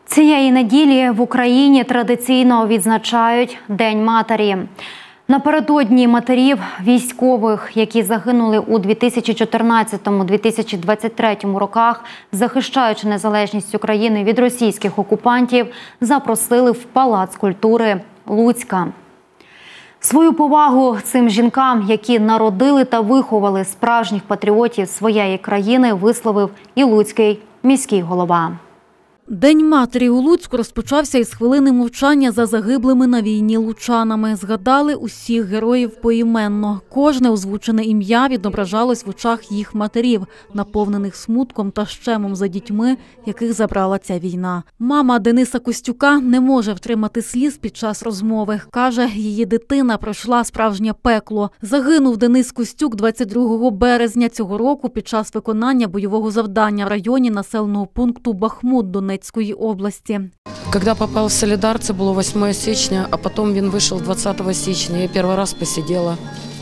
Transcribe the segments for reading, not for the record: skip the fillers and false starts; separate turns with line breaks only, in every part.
Цієї неділі в Україні традиційно відзначають День матері. Напередодні матерів військових, які загинули у 2014-2023 роках, захищаючи незалежність України від російських окупантів, запросили в Палац культури Луцька. Свою повагу цим жінкам, які народили та виховали справжніх патріотів своєї країни, висловив і луцький міський голова.
День матері у Луцьку розпочався із хвилини мовчання за загиблими на війні лучанами. Згадали усіх героїв поіменно. Кожне озвучене ім'я відображалось в очах їх матерів, наповнених смутком та щемом за дітьми, яких забрала ця війна. Мама Дениса Костюка не може втримати сліз під час розмови. Каже, її дитина пройшла справжнє пекло. Загинув Денис Костюк 22 березня цього року під час виконання бойового завдання в районі населеного пункту Бахмут Донецької области.
Когда попал в Солидар, це було 8 січня, а потім він вийшов 20 січня. Я перший раз посиділа.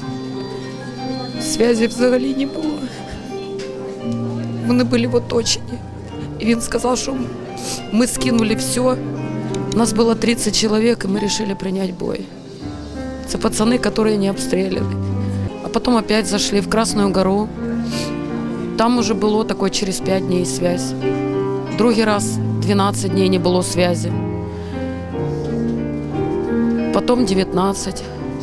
Зв'язі взагалі не було. Вони були в оточенні. І він сказав, що ми скинули все. Нас було 30 чоловік, і ми вирішили прийняти бой. Це пацани, які не обстріляли. А потім опять зайшли в Красну Гору. Там уже було таке через 5 днів зв'язь. Другий раз 12 днів не було зв'язі. Потім 19.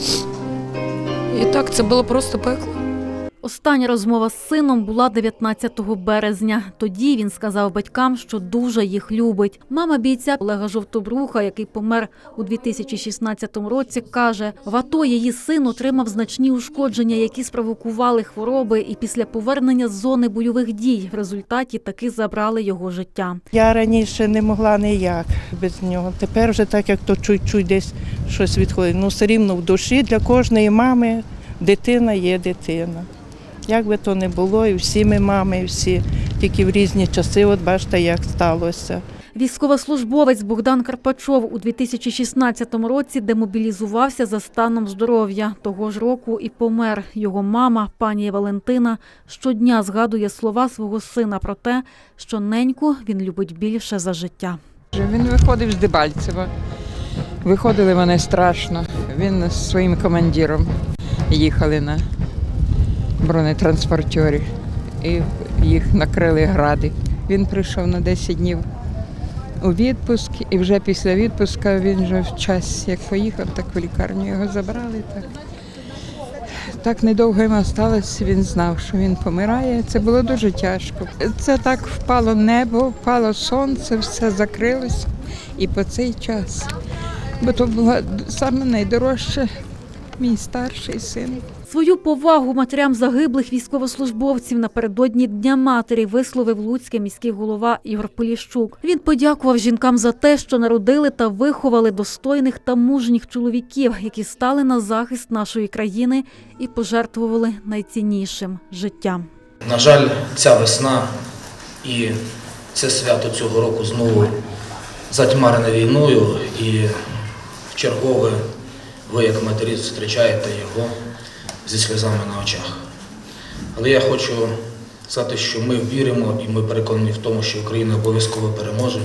І так, це було просто пекло.
Остання розмова з сином була 19 березня. Тоді він сказав батькам, що дуже їх любить. Мама бійця Олега Жовтобруха, який помер у 2016 році, каже, в АТО її син отримав значні ушкодження, які спровокували хвороби, і після повернення з зони бойових дій в результаті таки забрали його життя.
Я раніше не могла ніяк без нього. Тепер вже так, як то чуть-чуть десь щось відходить. Ну, все рівно в душі для кожної мами дитина є дитина. Як би то не було, і всі ми мами, і всі, тільки в різні часи, от бачите, як сталося.
Військовослужбовець Богдан Карпачов у 2016 році демобілізувався за станом здоров'я. Того ж року і помер. Його мама, пані Валентина, щодня згадує слова свого сина про те, що неньку він любить більше за життя.
Він виходив з Дебальцева. Виходили вони страшно. Він з своїм командиром їхали на бронетранспортері, і їх накрили гради. Він прийшов на 10 днів у відпуск, і вже після відпуску він вже в час, як поїхав, так в лікарню його забрали. Так недовго йому залишилося, він знав, що він помирає. Це було дуже тяжко. Це так впало небо, впало сонце, все закрилося. І по цей час, бо то було саме найдорожче, мій старший син.
Свою повагу матерям загиблих військовослужбовців напередодні Дня матері висловив луцький міський голова Ігор Поліщук. Він подякував жінкам за те, що народили та виховали достойних та мужніх чоловіків, які стали на захист нашої країни і пожертвували найціннішим – життям.
На жаль, ця весна і це свято цього року знову затьмарене війною, і вчергове ви, як матері, зустрічаєте його зі сльозами на очах. Але я хочу сказати, що ми віримо і ми переконані в тому, що Україна обов'язково переможе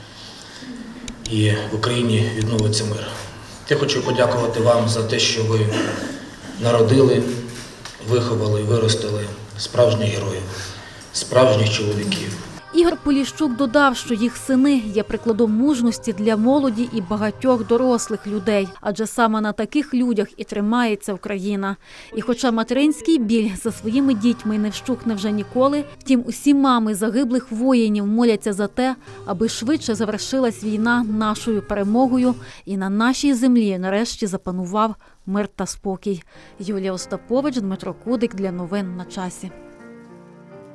і в Україні відновиться мир. Я хочу подякувати вам за те, що ви народили, виховали, виростили справжніх героїв, справжніх чоловіків.
Ігор Поліщук додав, що їх сини є прикладом мужності для молоді і багатьох дорослих людей, адже саме на таких людях і тримається Україна. І хоча материнський біль за своїми дітьми не вщухне вже ніколи, втім усі мами загиблих воїнів моляться за те, аби швидше завершилась війна нашою перемогою і на нашій землі нарешті запанував мир та спокій. Юлія Остапович, Дмитро Кудик для новин на часі.